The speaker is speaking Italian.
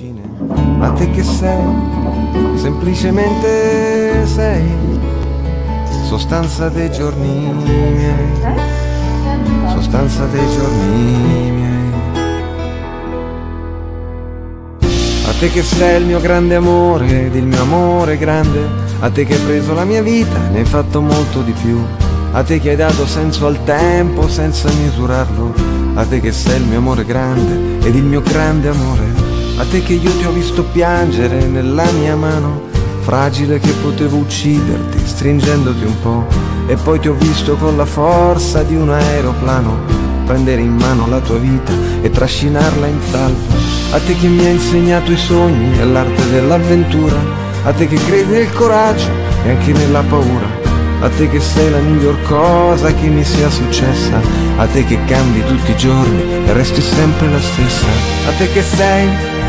vicine, a te che sei, semplicemente sei, sostanza dei giorni miei, sostanza dei giorni miei. A te che sei il mio grande amore ed il mio amore grande, a te che hai preso la mia vita, ne hai fatto molto di più, a te che hai dato senso al tempo senza misurarlo, a te che sei il mio amore grande ed il mio grande amore, a te che io ti ho visto piangere nella mia mano, fragile che potevo ucciderti stringendoti un po', e poi ti ho visto con la forza di un aeroplano prendere in mano la tua vita e trascinarla in salvo, a te che mi hai insegnato i sogni e l'arte dell'avventura, a te che credi nel coraggio e anche nella paura, a te che sei la miglior cosa che mi sia successa, a te che cambi tutti i giorni e resti sempre la stessa, a te che sei